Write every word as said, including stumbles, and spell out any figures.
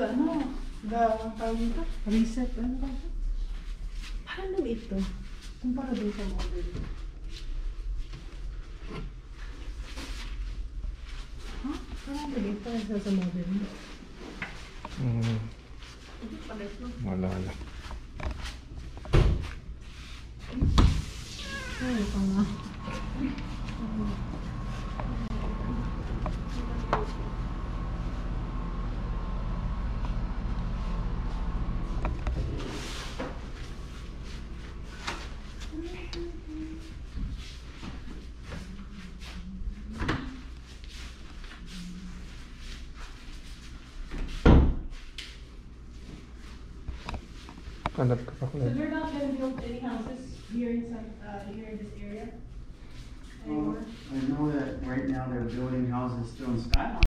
ano, the, ang tawag nito, reset, ano ba ito? Parang lumiit to, kumpara doon sa model. Huh? Parang lumiit pa sa sa model mo. Hmm. Wala lang. Ay, ito nga. Hanap ka pa, So Claire. they're not gonna build any houses here in some, uh, here in this area Well, anymore? I know that right now they're building houses still in Skyline.